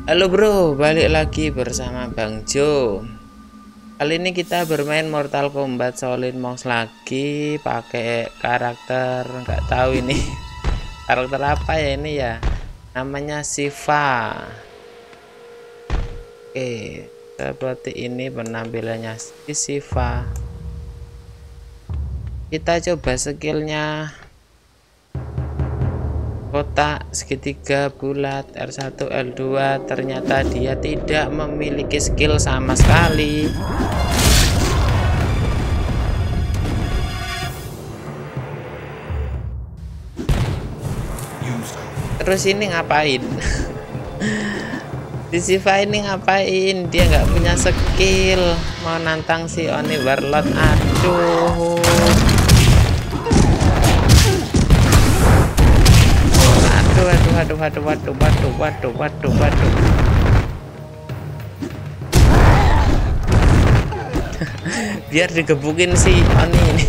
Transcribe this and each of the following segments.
Halo bro, balik lagi bersama Bang Jo. Kali ini kita bermain Mortal Kombat Shaolin Monks lagi, pakai karakter nggak tahu ini karakter apa ya ini ya. Namanya Shiva. Oke, seperti ini penampilannya si Shiva. Kita coba skillnya. Kotak segitiga bulat R1 L2, ternyata dia tidak memiliki skill sama sekali. Terus ini ngapain? Si Shiva ini ngapain? Dia nggak punya skill, mau nantang si Oni Warlord. Aduh, waduh. Biar digebukin si Oni ini.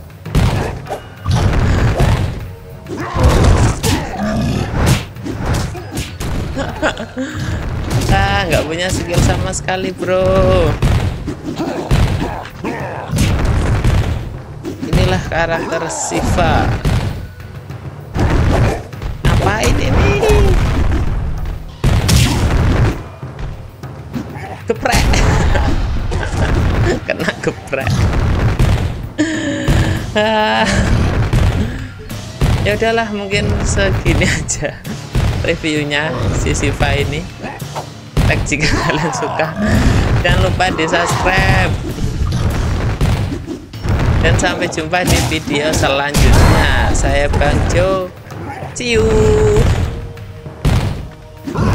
Nggak punya skill sama sekali bro. Inilah karakter Shiva. Ngapain ini? Geprek. Kena geprek. Ya udahlah, mungkin segini aja reviewnya si Shiva ini. Like jika kalian suka, jangan lupa di subscribe, dan sampai jumpa di video selanjutnya. Saya Bang Jo, see you.